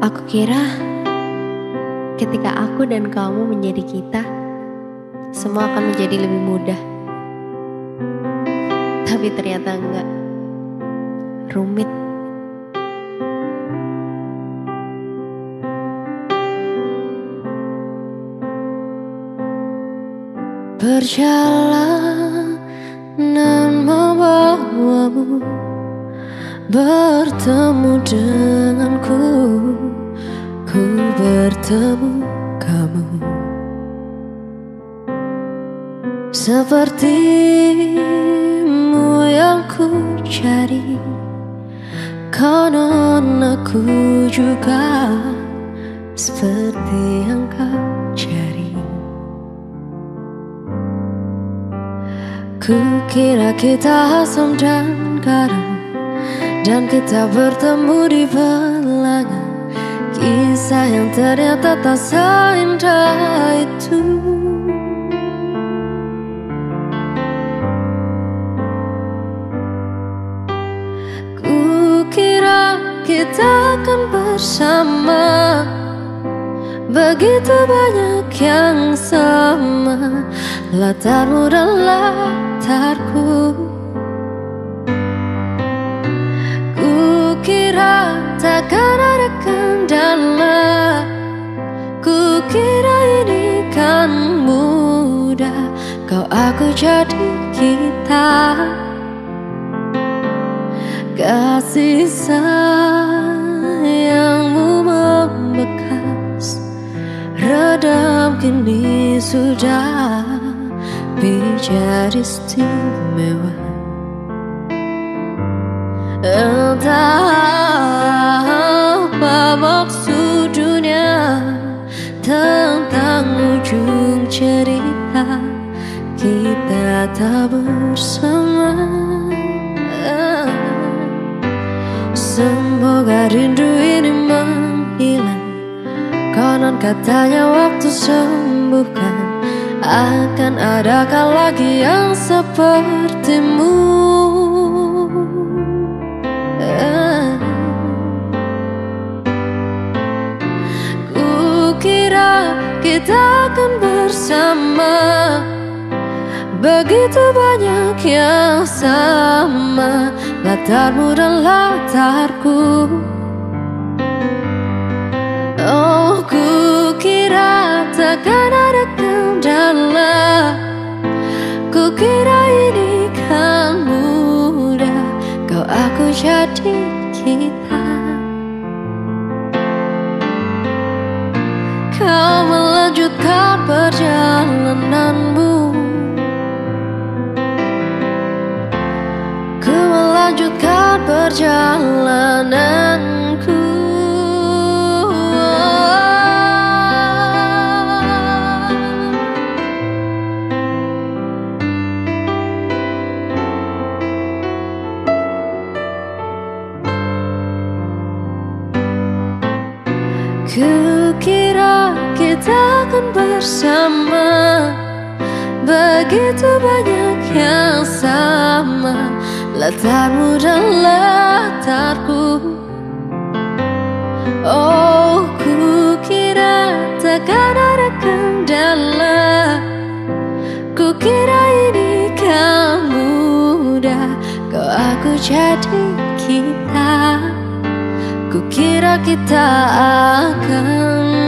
Aku kira ketika aku dan kamu menjadi kita, semua akan menjadi lebih mudah. Tapi ternyata enggak. Rumit. Perjalanan membawamu bertemu denganku, ku bertemu kamu. Sepertimu yang ku cari, konon aku juga seperti yang kau cari. Ku kira kita asam dan garam, dan kita bertemu di bilangan kisah yang ternyata tak seindah itu. Ku kira kita akan bersama, begitu banyak yang sama, latarmu dan latarku. Kira takkan ada kendala, ku kira ini kan mudah, kau aku jadi kita. Kasih sayangmu membekas, redam kini sudah menjadi istimewa. Entah apa maksud dunia tentang ujung cerita kita tak bersama. Semoga rindu ini menghilang, konon katanya waktu sembuhkan. Akan adakah lagi yang sepertimu? Kira kita akan bersama, begitu banyak yang sama, latarmu dan latarku. Oh, ku kira takkan ada kendala, ku kira ini kan mudah, kau aku jadi kita. Kau melanjutkan perjalananmu, ku melanjutkan perjalananku. Kukira kita akan bersama, begitu banyak yang sama, latarmu dan latarku. Oh, kukira takkan ada kendala, kukira ini kan mudah, kau aku jadi kita. Kukira kita akan